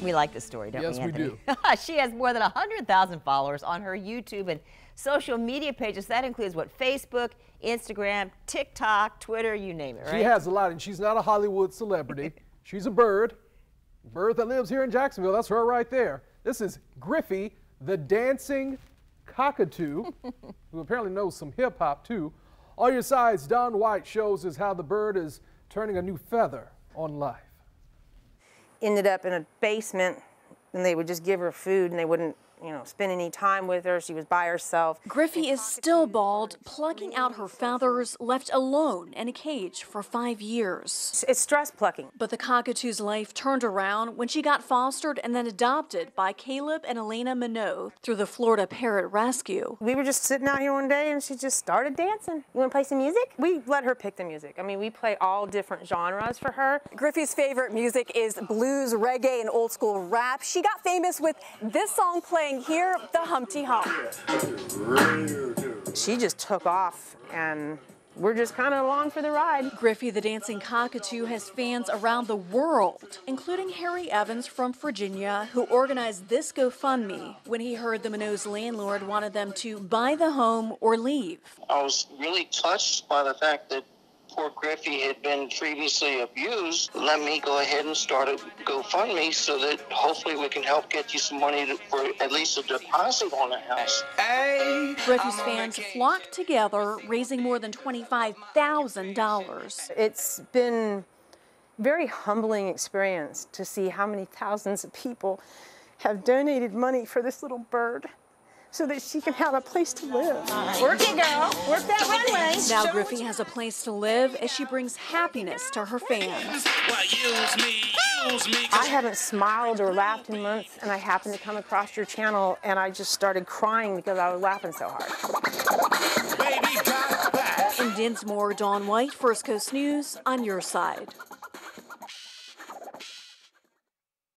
We like this story, don't we, Anthony? Anthony? Yes, we do. She has more than 100,000 followers on her YouTube and social media pages. That includes what? Facebook, Instagram, TikTok, Twitter, you name it, right? She has a lot, and she's not a Hollywood celebrity. She's a bird that lives here in Jacksonville. That's her right there. This is Griffi the Dancing Cockatoo, who apparently knows some hip hop too. On your sides, Don White shows us how the bird is turning a new feather on life. Ended up in a basement, and they would just give her food, and they wouldn't, spend any time with her. She was by herself. Griffi is still bald, plucking out her feathers, left alone in a cage for 5 years. It's stress plucking. But the cockatoo's life turned around when she got fostered and then adopted by Caleb and Elena Minot through the Florida Parrot Rescue. We were just sitting out here one day, and she just started dancing. You want to play some music? We let her pick the music. I mean, we play all different genres for her. Griffi's favorite music is blues, reggae, and old school rap. She got famous with this song playing here, the Humpty Hump. She just took off, and we're just kind of along for the ride. Griffi the Dancing Cockatoo has fans around the world, including Harry Evans from Virginia, who organized this GoFundMe when he heard the Minot's landlord wanted them to buy the home or leave. I was really touched by the fact that poor Griffi had been previously abused. Let me go ahead and start a GoFundMe so that hopefully we can help get you some money for at least a deposit on the house. Griffi's fans flocked together, raising more than $25,000. It's been a very humbling experience to see how many thousands of people have donated money for this little bird, so that she can have a place to live. Work it, girl. Work that runway. Now Griffi has a place to live as she brings happiness to her fans. I haven't smiled or laughed in months, and I happened to come across your channel, and I just started crying because I was laughing so hard. In Dinsmore, Dawn White, First Coast News, on your side.